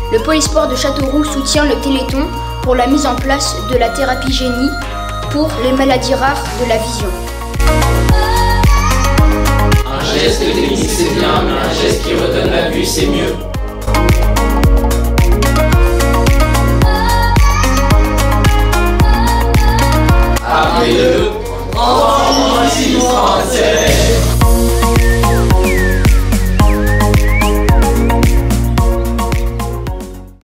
Le Polysport de Châteauroux soutient le Téléthon pour la mise en place de la thérapie génie pour les maladies rares de la vision. Un geste technique c'est bien, mais un geste qui redonne la vue c'est mieux.